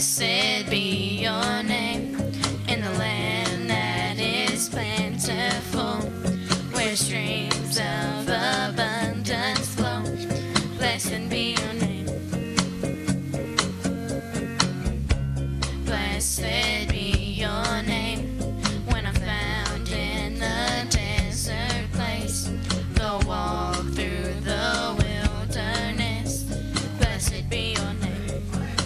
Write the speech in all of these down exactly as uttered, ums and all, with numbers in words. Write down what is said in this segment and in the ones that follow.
Blessed be your name in the land that is plentiful, where streams of abundance flow. Blessed be your name. Blessed be your name when I'm found in the desert place, though walk through the wilderness. Blessed be your name.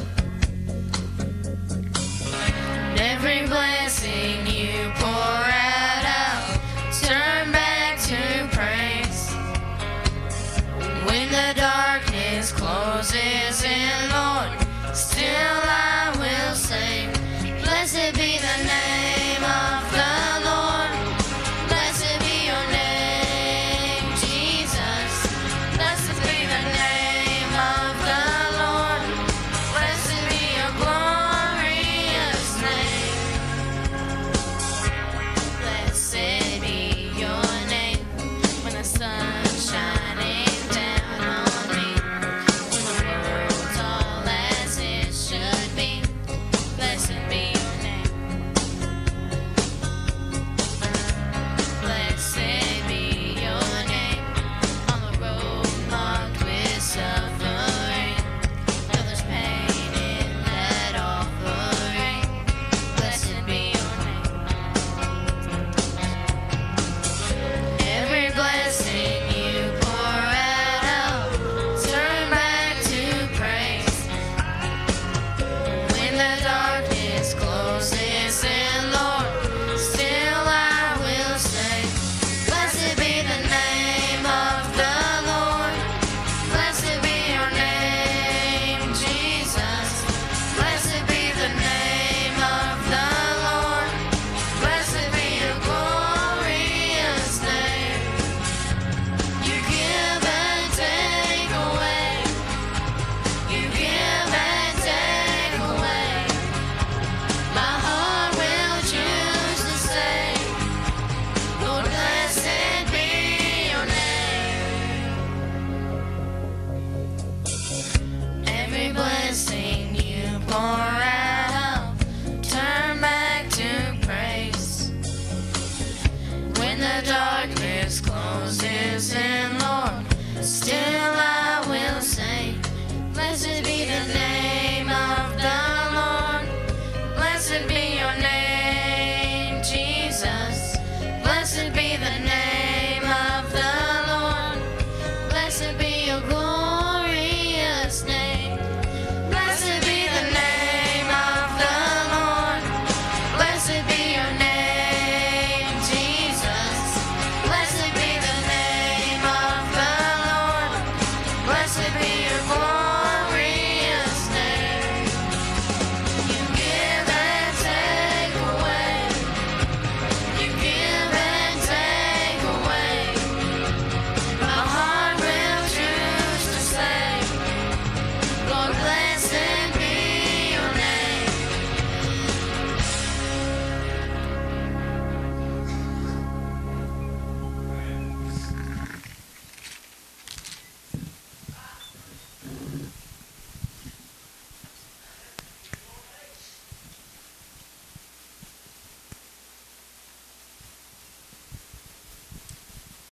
And every blessing you pour out, I'll turn back to praise. When the darkness closes in, Lord, still I will sing. Blessed be the name of the Lord. Blessed be your name, Jesus. Blessed be the name of the Lord. Blessed be your glorious name. Blessed be your name when the sun's shining down on me, when the world's all as it should be. Blessed be your name. Blessed be your name on the road marked with suffering, though there's pain in that offering. Blessed be your name. Every blessing you pour out, I'll turn back to praise. When the darkness closes in, Lord, still I will say, blessed be the name of the Lord. Blessed be your name, Jesus. Blessed be the name of the Lord. Blessed be your glorious name. You give and take away. You give and take away. My heart will choose to say, Lord, blessed be your name. Every blessing you pour out, turn back to praise. When the darkness closes in, Lord, still I will say, blessed be the name.